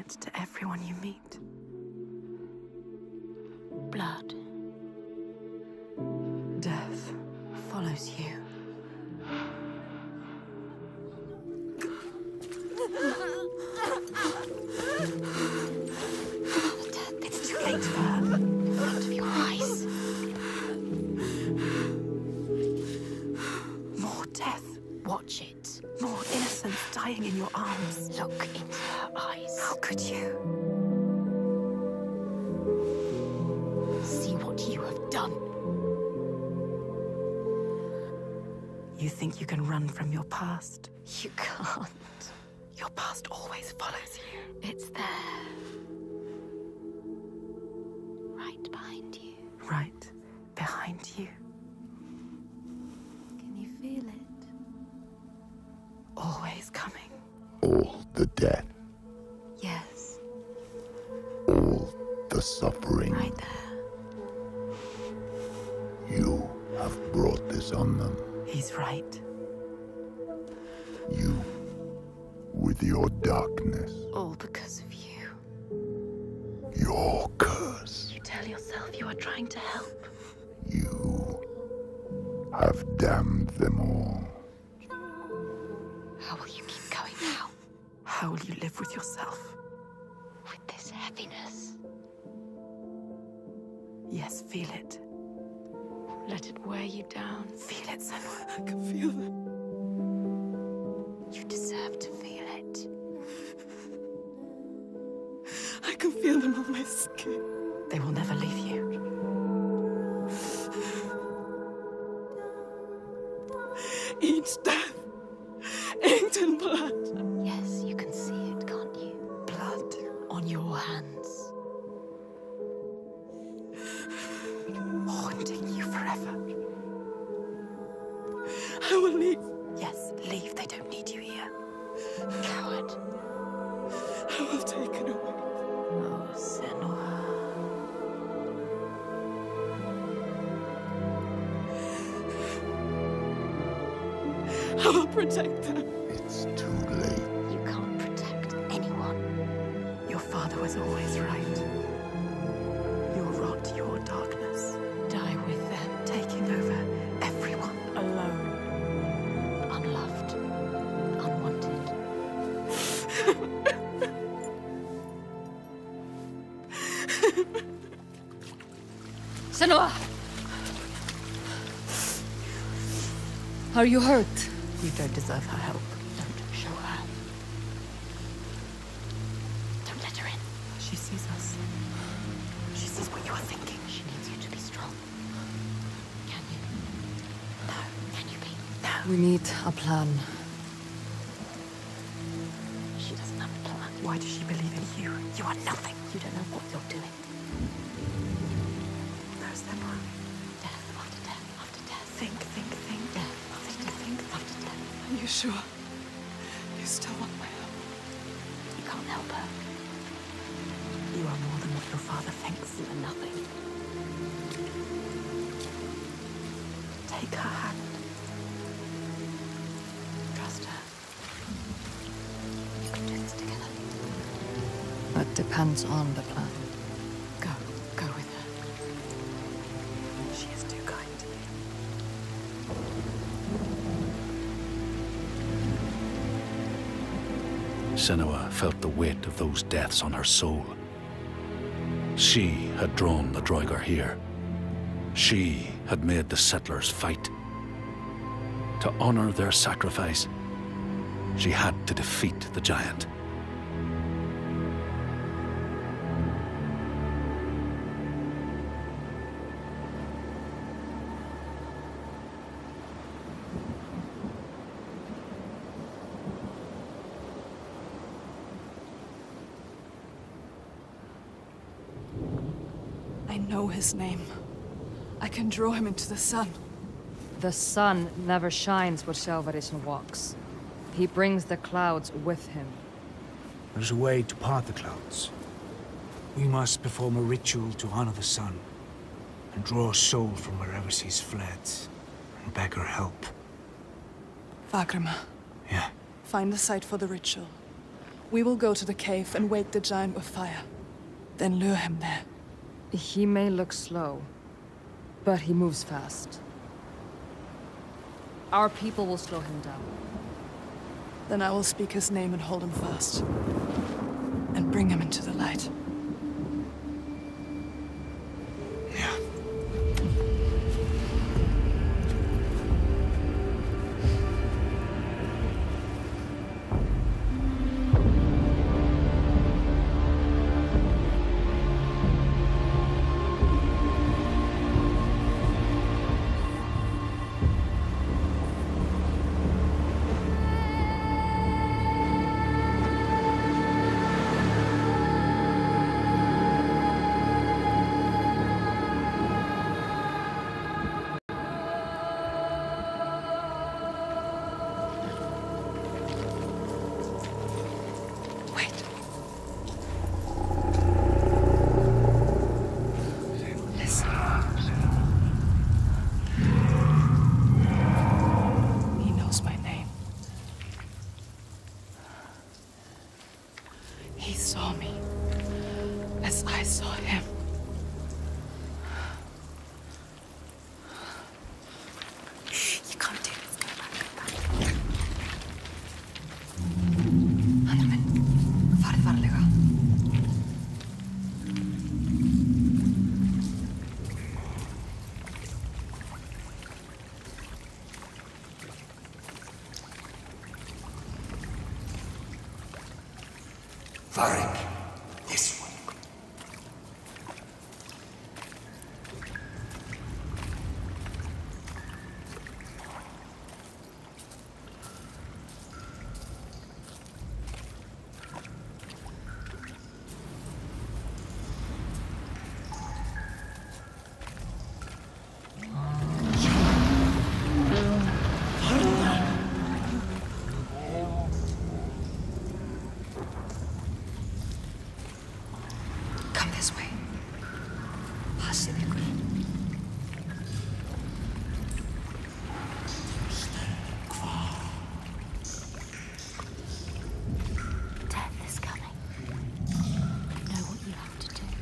it to everyone you meet. Blood. Death follows you. It's too late for her. In front of your eyes. More death. Watch it. More innocence dying in your arms. Look into her eyes. How could you? See what you have done. You think you can run from your past? You can't. Your past always follows you. It's there. Right behind you. Right behind you. Can you feel it? Always coming. All the death, Yes. all the suffering. Right there. You have brought this on them. He's right. You, with your darkness, All because of you. your curse. You tell yourself you are trying to help. You have damned them all. How will you keep going now? How will you live with yourself? With this heaviness. Yes, feel it. Let it weigh you down. Feel it, Senua. I can feel it. You deserve to feel it. I can feel them on my skin. They will never leave you. Each death, inked in blood. Yes, you can see it, can't you? Blood. On your hands. Haunting you forever. I will leave. Yes, leave. They don't need you here. Coward. I will take it away. Oh, Senua. I will protect them. It's too late. You can't protect anyone. Your father was always right. Your rot, your darkness, Die with them. taking over everyone. Alone. Unloved. Unwanted. Senua! Are you hurt? You don't deserve her help. Don't show her. Don't let her in. She sees us. She sees what you are thinking. She needs you to be strong. Can you? No, Can you be? no. We need a plan. She doesn't have a plan. Why does she believe in you? You are nothing. You don't know what you're doing. No, Senua. Death after death after death. Think, think, think. Death after death after death. Are you sure? You still want my help? You can't help her. You are more than what your father thinks. You are nothing. Take her hand. Trust her. You can do this together. That depends on the plan. Go. Go with her. She is too kind. Senua felt the weight of those deaths on her soul. She had drawn the Draugr here. She had made the settlers fight. To honor their sacrifice, she had to defeat the giant. I know his name. I can draw him into the sun. The sun never shines where Selvarisn walks. He brings the clouds with him. There's a way to part the clouds. We must perform a ritual to honor the sun, and draw a soul from wherever she's fled, and beg her help. Vagrima, Yeah, find the site for the ritual. We will go to the cave and wake the giant with fire. Then lure him there. He may look slow, but he moves fast. Our people will slow him down. Then I will speak his name and hold him fast. And bring him into the light. Yeah. He saw me, as I saw him. You can't do this. Go back, go back. Hann minn, farið varlega. Varric, this way. Come this way. Passið ykkur. Death is coming. You know what you have to do.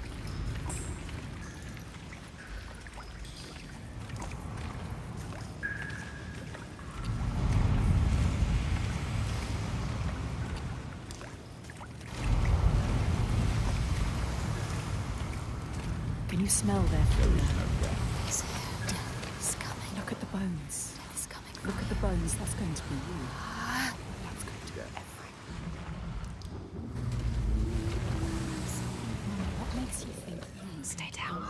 Can you smell their food? Death is coming. Look at the bones. Death is coming. Look at the bones. That's going to be you. That's going to go everywhere. What makes you think that? Stay down.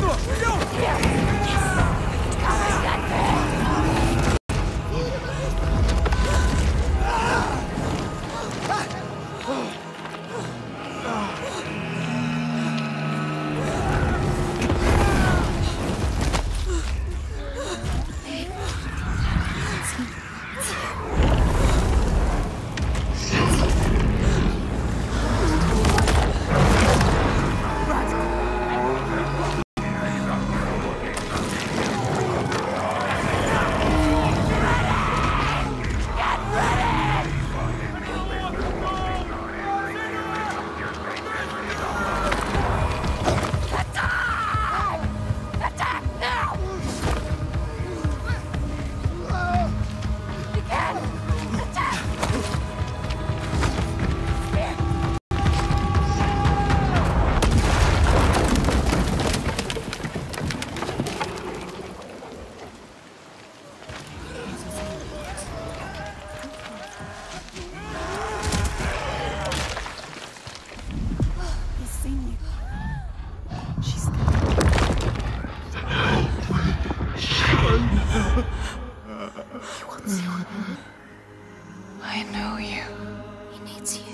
I know you. He needs you.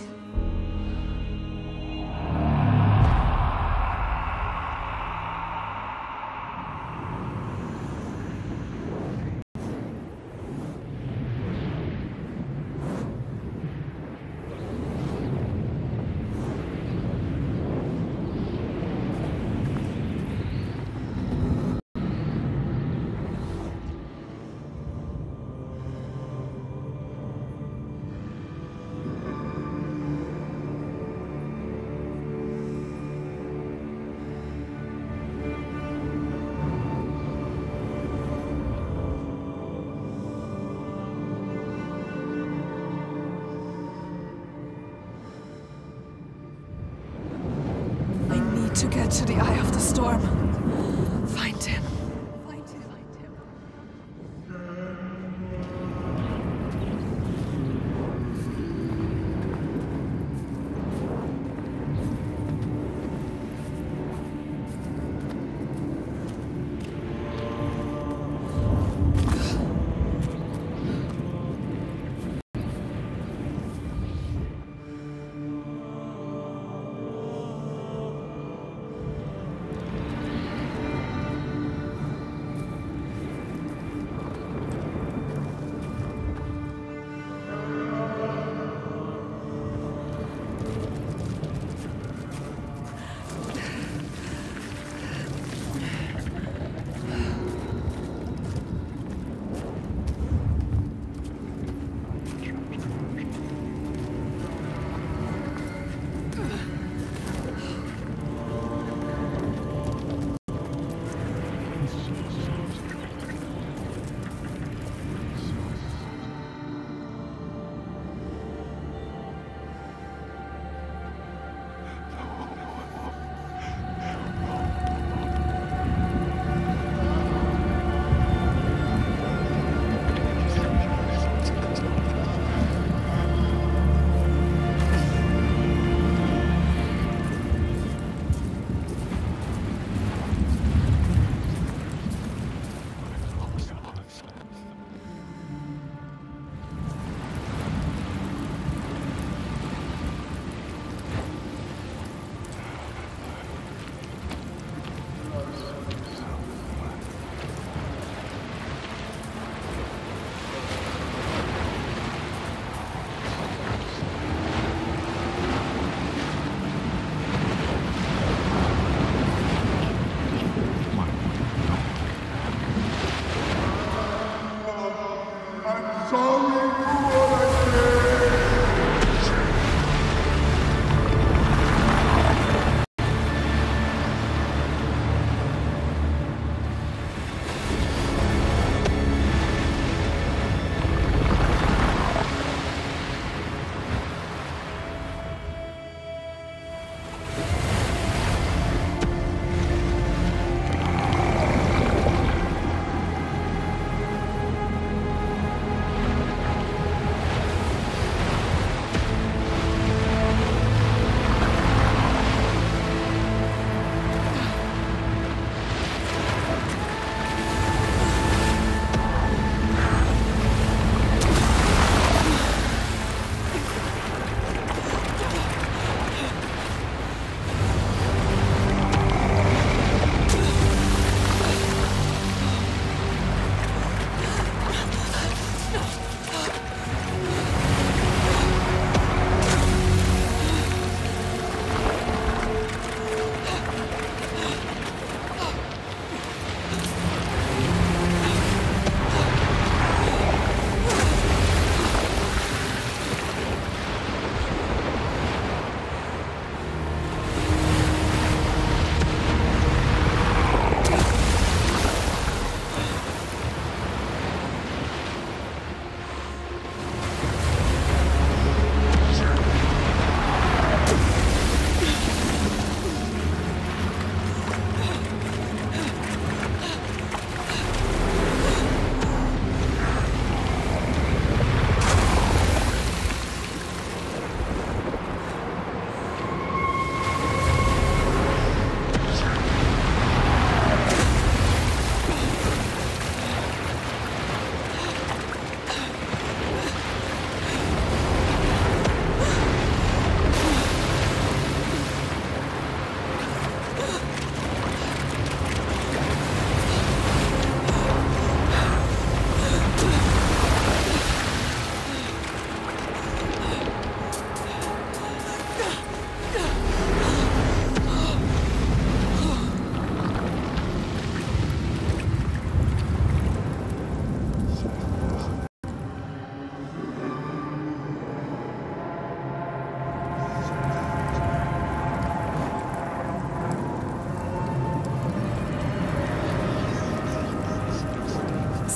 To get to the eye of the storm. Find him. Find him.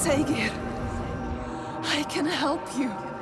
Saegir, I can help you.